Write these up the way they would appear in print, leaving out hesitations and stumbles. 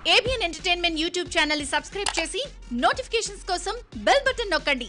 ABN Entertainment YouTube channel ni subscribe chesi notifications kosam bell button nokkandi.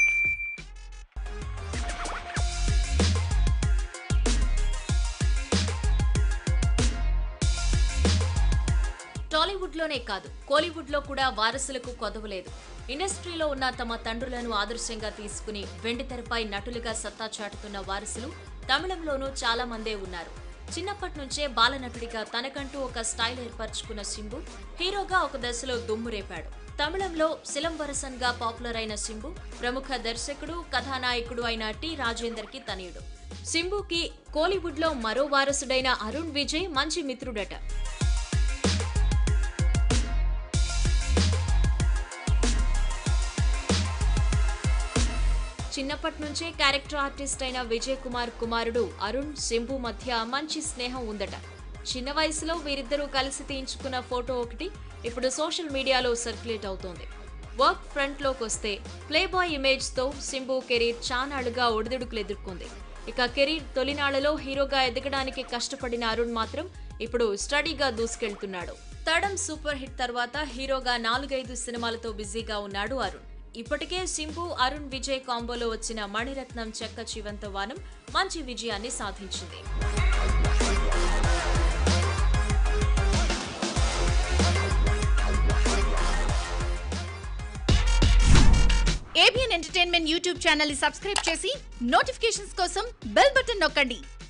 Tollywood లోనే కాదు Bollywood లో కూడా వారసులకు కొదవలేదు. ఇండస్ట్రీలో ఉన్న తమ తండ్రులను ఆదర్శంగా తీసుకుని వెండితెరపై నటులుగా సత్తా చాటుతున్న వారసులు తమిళంలోనూ చాలా మందే ఉన్నారు. చిన్నప్పటి నుంచే బాలనటుడిగా తనకంటూ ఒక స్టైల్ ఏర్పరచుకున్న సింబు హీరోగా ఒక దశలో దుమ్ము రేపాడు. తమిళంలో సిలంబరసన్ గా పాపులర్ అయిన సింబు ప్రముఖ దర్శకుడు కథానాయకుడు అయిన టి రాజేందర్ కి తనయుడు. సింబుకి కోలీవుడ్ లో మరో వారసుడైన అరుణ్ విజయ్ మంచి మిత్రుడట. చిన్నప్పటి నుంచే క్యారెక్టర్ ఆర్టిస్ట్ అయిన విజయ్ కుమార్ కుమారుడు అరుణ్ సింబు మధ్య మంచి స్నేహం ఉందట. చిన్న వయసులో వీరిద్దరూ కలిసి తీయించుకున్న ఫోటో ఒకటి ఇప్పుడు సోషల్ మీడియాలో సర్క్యులేట్ అవుతోంది. వర్క్ ఫ్రంట్ లోకి వస్తే ప్లే బాయ్ ఇమేజ్ తో సింబు కెరీర్ చానాళ్లుగా ఒడిదుడుకులు ఎదుర్కొంది. ఇక కెరీర్ తొలినాళ్లలో హీరోగా ఎదగడానికి కష్టపడిన అరుణ్ మాత్రం ఇప్పుడు స్టడీగా దూసుకెళ్తున్నాడు. తడం సూపర్ హిట్ తర్వాత హీరోగా 4-5 సినిమాలతో బిజీగా ఉన్నాడు అరుణ్. ఇప్పటికే సింబు-అరుణ్ విజయ్ కాంబోలో వచ్చిన మణిరత్నం చెక్క చివంత వానం మంచి విజయాన్ని సాధించింది. ABN Entertainment YouTube channel ni subscribe chesi notifications kosam bell button nokkandi.